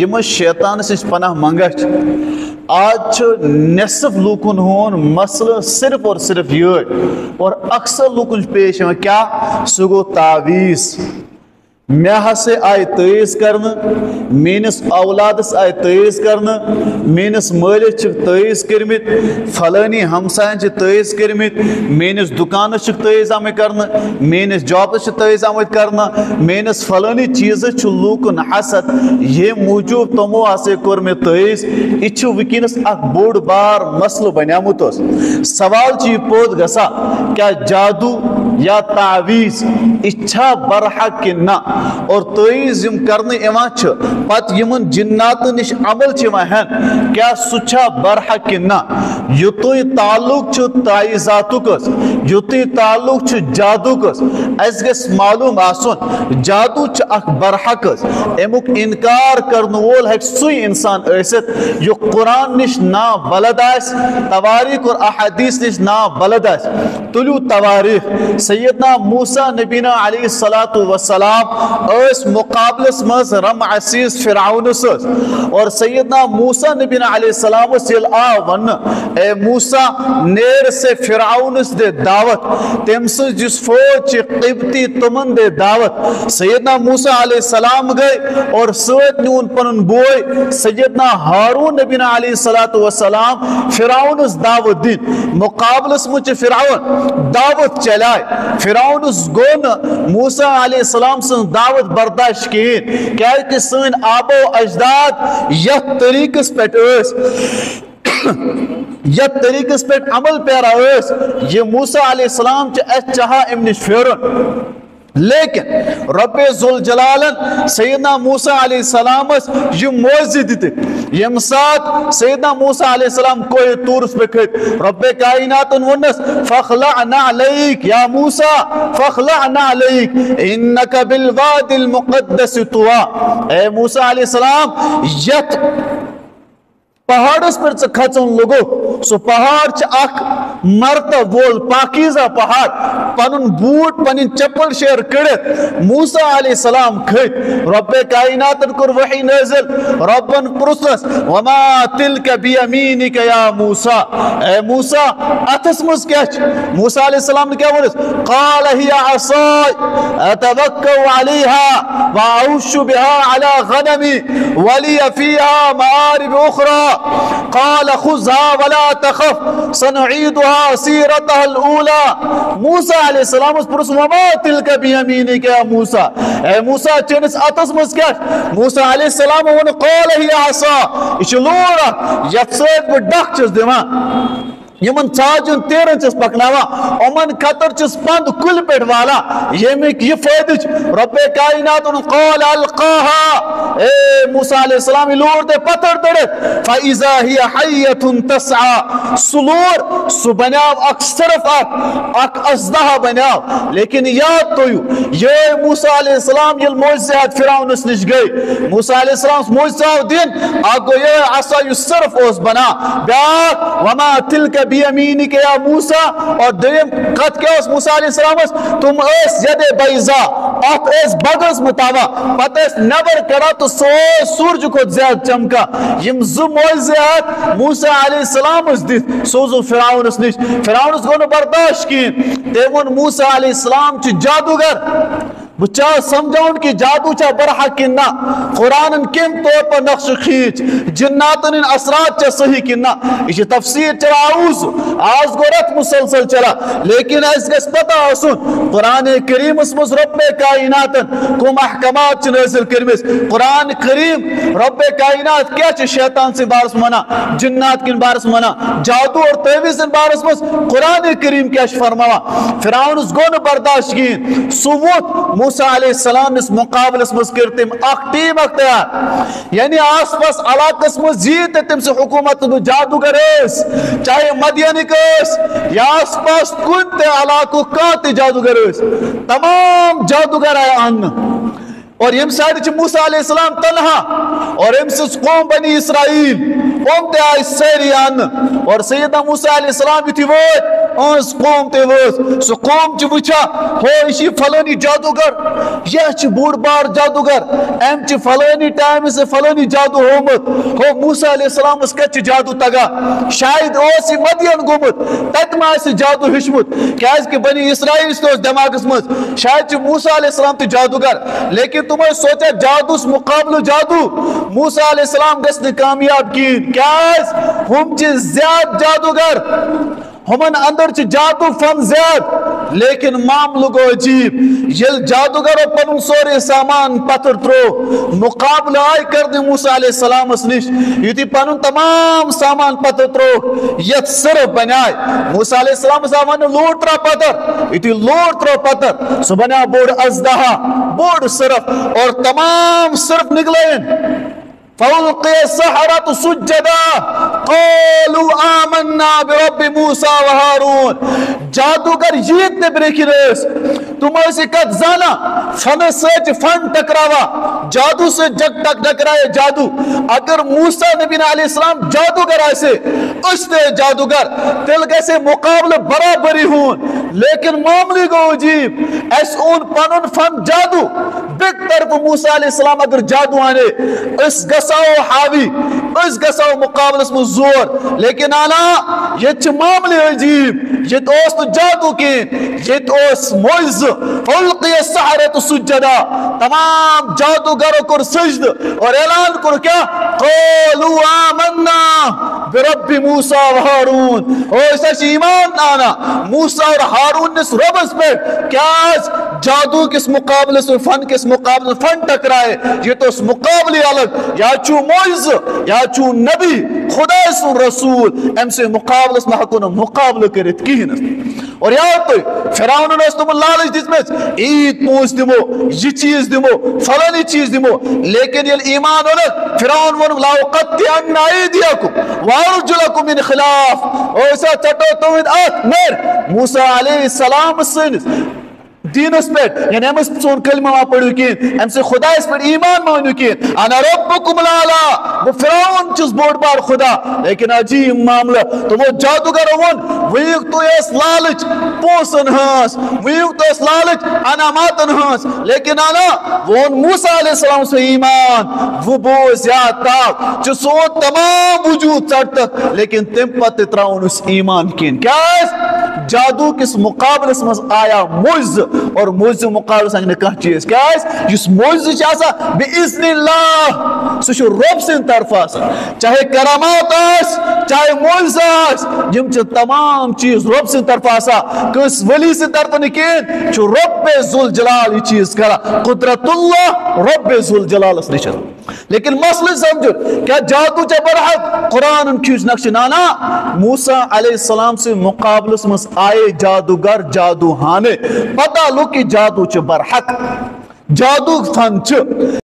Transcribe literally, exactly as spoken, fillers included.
M شیطان نش پناہ منگچ آج نصف لوکن ہون مسئلہ صرف اور صرف یہ اور اکثر لوکن پیش ہے کیا سہ گو تعویذ مے ہسے آئی تعیز کرنے میس اولادس آئی تعیز کرنے میس مالس تعیز کرمت فلانی ہمسائن تعیز کرمت میس دکانس تعیز آمت کرنے میس جابس تعیز آمت کرنا میس فلانی چیز لوکن حسد یہ موجود تمو ہسے کور میں تعیز یہ ونکس اخ بوڑ بار مسئلہ بنیامت سوال یہ پود گسا کیا جادو یا تعویذ اچھا برحق کہ نہ اور تعیز یم کرنے ایوان پت یمن جنات نش عمل ہین کیا سچھا برحق کہ نہ یوتوی تعلق تعیزاتک یوتوی تعلق جادوک اس گس معلوم آسن جادو اخ برحق امیک انکار کرن وول ہیک سوی انسان ایست یو قرآن نش نا بلد آس تواریخ اور احادیث نش نا بلد آس تلیو تواریخ سیدنا موسیٰ نبینا علیہ الصلاۃ والسلام اس مقابلس مز رم عسیس فرعون سس اور سیدنا موسیٰ نبینا علیہ السلام سیل آ ون اے موسیٰ نیر سے فرعون دے دعوت تم سے جس فوج قبطی تمن دے دعوت سیدنا موسیٰ علیہ السلام گئے اور سویت نون پنن بوئے سیدنا ہارون نبینا علیہ الصلاۃ والسلام فرعون دعوت دین مقابلس مجھ فرعون دعوت چلائے فرعون گون موسیٰ علیہ السلام سن دعوت برداشت کین کیا کہ سن آبو اجداد یہ طریقس پیٹ اس یہ طریقس پیٹ عمل پیرا اس یہ موسیٰ علیہ السلام چاہا امنش فیرون لیکن رب ذوالجلالن سیدنا موسیٰ علیہ السلام یہ موزی دیتے یم ساتھ سیدنا موسیٰ علیہ السلام کوئی تورس پہ کھت رب کائنات ونس فخلعنا علیک یا موسیٰ فخلعنا علیک انکا بالواد المقدس طوا اے موسیٰ علیہ السلام یت پہاڑس پر سے کھچن لگو سو پہاڑ چھ اک مرتب وول پاکیزہ پہاڑ پنن بوٹ پنن چپل شیر کڑت موسیٰ علیہ السلام کھت رب کائنات کر وحی نازل ربن پرسنس وما تلک بیمینک یا موسیٰ اے موسیٰ اتسمس کیا چھ موسیٰ علیہ السلام نے کیا بولس قال ہی عصائی اتوکو علیہا وعوش بها على غنمی ولی فیہا معارب اخرى قال خذها ولا تخف سنعيدها سيرتها الاولى موسیٰ علیہ السلام اس پرس وما تلک بیمینک یا موسیٰ اے موسیٰ چنس اتس مس کیا موسیٰ علیہ السلام ون قال ہی عصا اچھ لورا یت سید بہ ڈک چس دیوان یمن ژاجن تیرن چس پکناوا امن خطر چس پند کل پیٹ والا یمیک یہ فائدہ رب کائنات قال القاها اے موسیٰ علیہ السلام لور دے پتھر دڑے فاذا ہی حیۃ تسعى سلور سو بناو اک صرف اک اک ازدہ بناو لیکن یاد تو یہ موسیٰ علیہ السلام یہ معجزات فرعون نش گئی موسیٰ علیہ السلام معجزہ دین اگو یہ عصا یہ صرف اس بنا بیاک وما تلک بیمینک یا موسیٰ اور دیم قد کیا اس موسیٰ علیہ السلام تم اس ید بیضا ات اس بغز متاوا پتہ اس نبر کرا تو سو سورج کو زیاد چمکا یم زو معجزات موسیٰ علیہ السلام اس دیت سوزو فرعون اس نش فرعون اس کو برداشت کین تیمون موسیٰ علیہ السلام چی جادوگر بچا سمجھاؤن کی جادو چا برحق کننا قرآن کم طور پر نقش خیچ جناتن ان اثرات چا صحیح کننا اسی تفسیر چلا آؤز آز گورت مسلسل چلا لیکن اس کس پتا حسن قرآن کریم اس مز رب کائناتن کو محکمات چا نزل کرمس قرآن کریم رب کائنات کیا چا شیطان سے بارس منا جنات کن بارس منا جادو اور تیویز ان بارس مز قرآن کریم کیا فرماوا فرعون اس گون برداشت کین سووت موسیٰ علیہ السلام اس مقابل اس مذکر تم اک ٹیم اختیار یعنی آس پاس علاقہ اس مزید تم سے حکومت جادوگر اس چاہے مدینک اس یا آس پاس کنت علاقہ کانت جادوگر اس تمام جادوگر آئے آن اور یم سائد چھ موسیٰ علیہ السلام تنہا اور یم سے قوم بنی اسرائیل قوم تے آئی سیری آن اور سیدنا موسیٰ علیہ السلام بھی تھی وہ اس قوم تے وس سو قوم چ وچھا ہو اسی فلانی جادوگر یہ چھ بوڑ بار جادوگر ایم چھ فلانی ٹائم سے فلانی جادو ہومت ہو موسیٰ علیہ السلام اس کچھ جادو تگا شاید اوسی مدین گومت تت ما اس جادو ہشمت کیاز کہ بنی اسرائیل اس تو دماغ مز شاید چھ موسیٰ علیہ السلام تے جادوگر لیکن تمہیں سوچا جادو اس مقابل جادو موسیٰ علیہ السلام گس نے کامیاب کی کیاز ہم چھ زیاد جادوگر ہمن اندر چھ جادو فن زیاد لیکن معاملہ گو عجیب یل جادوگر پنن سورے سامان پتھر ترو مقابلہ آئی کر دے موسیٰ علیہ السلام اس نش یتی پنن تمام سامان پتھر ترو یت صرف بنائے موسیٰ علیہ السلام سامان لوٹ ترا پتھر یتی لوٹ ترا پتھر سو بنا بوڑ ازدہا بوڑ صرف اور تمام صرف نگلین فَأُلْقِيَ السَّحَرَةُ سُجَّدًا قَالُوا آمَنَّا بِرَبِّ مُوسَى وَهَارُونَ جادوگر یت نے بریکی ریس تم ایسی کت زانا فن سچ فن ٹکراوا جادو سے جگ تک ٹکرائے جادو اگر موسیٰ نبی علیہ السلام جادوگر ایسے اس نے جادوگر تل کیسے مقابلہ برابری ہون لیکن معاملی کو عجیب ایس اون پنن فن جادو بک طرف موسیٰ علیہ السلام اگر جادو آنے اس گساو حاوی اس گساو مقابل اس میں زور لیکن آنا یہ چھ معاملی عجیب یہ تو اس جادو کی یہ تو اس موعز فلقی السحرۃ سجدا تمام جادوگروں کو سجد اور اعلان کرو کیا قولوا آمنا برب موسیٰ و ہارون اور ایسا ایمان آنا موسیٰ اور ہارون نے ربس پہ کیا جادو کس مقابلے سے فن کس مقابلے فن ٹکرائے یہ تو اس مقابلے الگ یا چو موعز یا چو نبی خدا سو رسول ام سے مقابلے میں حقونا مقابلے کرت کی اور یاد تو فرعون نے تم لالچ دس میں عید پوچھ دمو یہ چیز دمو فلانی چیز دمو لیکن یہ ایمان ہونا فرعون ون لا قطعن ایدیکم وارجلکم من خلاف ایسا چٹو تو ات مر موسیٰ علیہ السلام سنس دین اس پر یعنی ہم اس سون کلمہ وہاں پڑھو کین ہم سے خدا اس پر ایمان مانو کین انا ربکم العلا وہ فرعون چیز بوڑ بار خدا لیکن عجیب معاملہ تو وہ جادوگر ون ویق تو اس لالچ پوسن ہاس ویق تو اس لالچ انا ماتن ہاس لیکن انا وہ موسیٰ علیہ السلام سے ایمان وہ بوز یاد تاک جو سو تمام وجود چڑھ تک لیکن تم پت تراؤن اس ایمان کین کیا ہے جادو کس مقابلے سمجھ آیا موز اور موز مقابلے سنگنے کہاں چیز کیا ہے جس موز چاہتا بِإِذْنِ اللَّهِ سوچو رب سے طرف آسا چاہے کرامات آس چاہے موز آس جم چاہ تمام چیز رب سے طرف آسا کس ولی سے طرف نکین چو رب ذوالجلال یہ چیز کرا قدرت اللہ رب ذوالجلال اس نے چاہتا لیکن مسئلہ سمجھو کیا جادو چاہ برحق قرآن کیوز نقش نانا موسیٰ علیہ السلام سے مقابلہ سمجھ آئے جادوگر جادو ہانے پتہ لو کہ جادو چاہ برحق جادو فن چاہ